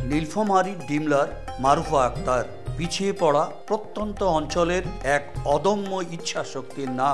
নীলফামারী ডিমলার মারুফা আক্তার পিছিয়ে পড়া প্রত্যন্ত অঞ্চলের এক অদম্য ইচ্ছাশক্তির নাম।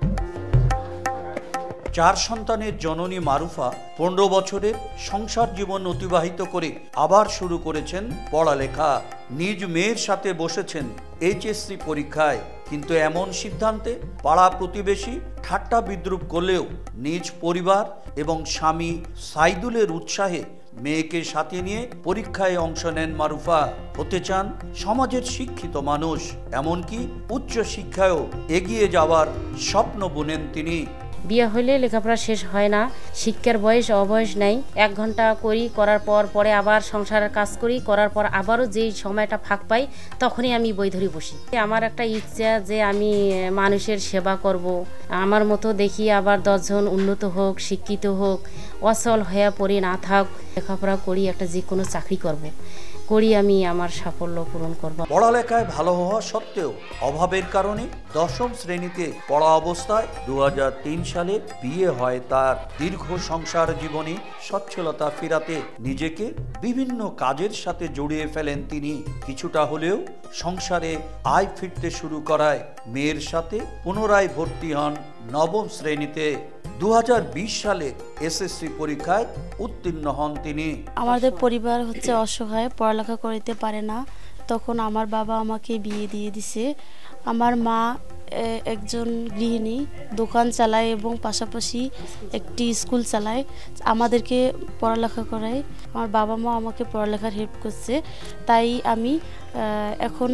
4 সন্তানের জননী মারুফা 15 বছরের সংসার জীবন অতিবাহিত করে আবার শুরু করেছেন পড়ালেখা। নিজ মেয়ের সাথে বসেছেন এইচএসসি পরীক্ষায়, কিন্তু এমন সিদ্ধান্তে পাড়া প্রতিবেশী ঠাট্টা বিদ্রুপ করলেও নিজ পরিবার এবং স্বামী সাইদুলের উৎসাহে মেয়েকে সাথে নিয়ে পরীক্ষায় অংশ নেন মারুফা। হতে চান সমাজের শিক্ষিত মানুষ, এমনকি উচ্চ শিক্ষায়ও এগিয়ে যাওয়ার স্বপ্ন বুনেন তিনি। বিয়ে হইলে লেখাপড়া শেষ হয় না, শিক্ষার বয়স অবয়স নাই। 1 ঘন্টা করার পরে আবার সংসারের কাজ করার পর আবারও যেই সময়টা ফাঁক পাই তখনই আমি বই ধরে বসি। আমার একটা ইচ্ছা যে আমি মানুষের সেবা করব, আমার মতো দেখি আবার 10 জন উন্নত হোক, শিক্ষিত হোক, অচল হয়ে পড়ে না থাক, লেখাপড়া করি একটা যে কোনো চাকরি করি আমি আমার সাফল্য পূরণ করব। পড়ালেখায় ভালো হওয়া সত্ত্বেও অভাবের কারণে 10ম শ্রেণীতে পড়া অবস্থায় 2003 সালে বিয়ে হয় তার। দীর্ঘ সংসার জীবনে সচ্ছলতা ফেরাতে নিজেকে বিভিন্ন কাজের সাথে জড়িয়ে ফেলেন তিনি। কিছুটা হলেও সংসারে আয় ফিরতে শুরু করায় মেয়ের সাথে পুনরায় ভর্তি হন 9ম শ্রেণীতে। 2020 সালে এসএসসি পরীক্ষায় উত্তীর্ণ হন তিনি। আমাদের পরিবার অসহায়, পড়ালেখা করতে পারে না, তখন আমার বাবা আমাকে বিয়ে দিয়ে দিছে। আমার মা একজন গৃহিণী, দোকান চালায় এবং পাশাপাশি একটি স্কুল চালায়, আমাদেরকে পড়ালেখা করায়। আমার বাবা মা আমাকে পড়ালেখার হেল্প করছে, তাই আমি এখন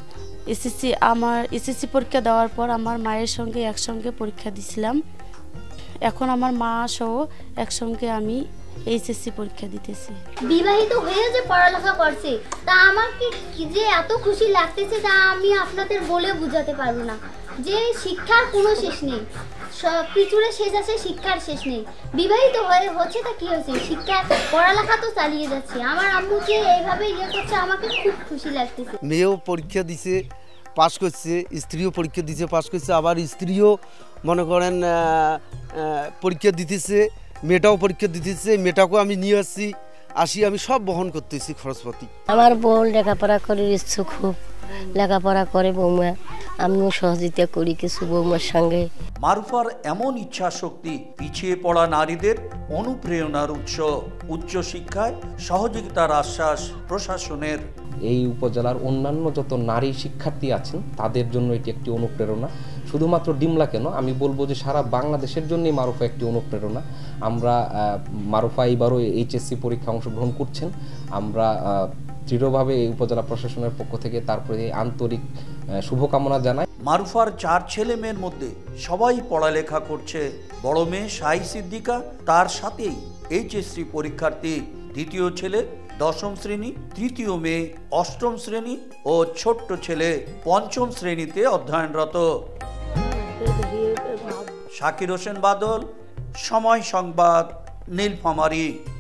এসএসসি পরীক্ষা দেওয়ার পর আমার মায়ের সঙ্গে একসঙ্গে পরীক্ষা দিছিলাম। এখন আমার মা সহ একসঙ্গে আমি এইচএসসি পরীক্ষা দিতেছি। বিবাহিত হয়ে যে পড়ালেখা করছে তা আমাকে যে এত খুশি লাগতেছে তা আমি আপনাদের বলে বোঝাতে পারবো না। যে শিক্ষার কোনো শেষ নেই, সব কিছুরে শেষ আছে, শিক্ষার শেষ নেই। বিবাহিত হচ্ছে তা কি হয়েছে, শিক্ষা পড়ালেখা তো চালিয়ে যাচ্ছে। আমার আম্মু যে এইভাবে করছে আমাকে খুব খুশি লাগতেছে। মেয়েও পরীক্ষা দিছে, পাস করছে, স্ত্রীও পরীক্ষা দিছে, পাস করছে, আবার স্ত্রীও মনে করেন পরীক্ষা দিতেছে, মেয়েটাও পরীক্ষা দিতেছে। মেয়েটাকেও আমি নিয়ে আসি আমি সব বহন করতেছি খরচপাতি। আমার বোন লেখাপড়া করার ইচ্ছুক, খুব লেখাপড়া করে বৌমা, আমিও সহযোগিতা করি কিছু বৌমার সঙ্গে। মারুফার এমন ইচ্ছা শক্তি পিছিয়ে পড়া নারীদের অনুপ্রেরণার উৎস। উচ্চ শিক্ষায় সহযোগিতার আশ্বাস প্রশাসনের। এই উপজেলার অন্যান্য যত নারী শিক্ষার্থী আছেন তাদের জন্য এটি একটি অনুপ্রেরণা। শুধুমাত্র ডিমলা কেন, আমি বলবো যে সারা বাংলাদেশের জন্যই মারুফা একটি অনুপ্রেরণা। আমরা মারুফা এবারও এইচএসসি পরীক্ষা অংশগ্রহণ করছেন। আমরা দৃঢ়ভাবে এই উপজেলা প্রশাসনের পক্ষ থেকে তার প্রতি আন্তরিক শুভকামনা জানাই। মারুফার 4 ছেলে মেয়ের মধ্যে সবাই পড়ালেখা করছে। বড় মেয়ে শাহী সিদ্দিকা তার সাথেই এইচএসসি পরীক্ষার্থী। দ্বিতীয় ছেলে 10ম শ্রেণী, তৃতীয় মেয়ে 8ম শ্রেণী ও ছোট্ট ছেলে 5ম শ্রেণীতে অধ্যয়নরত। শাকির হোসেন বাদল, সময় সংবাদ, নীলফামারী।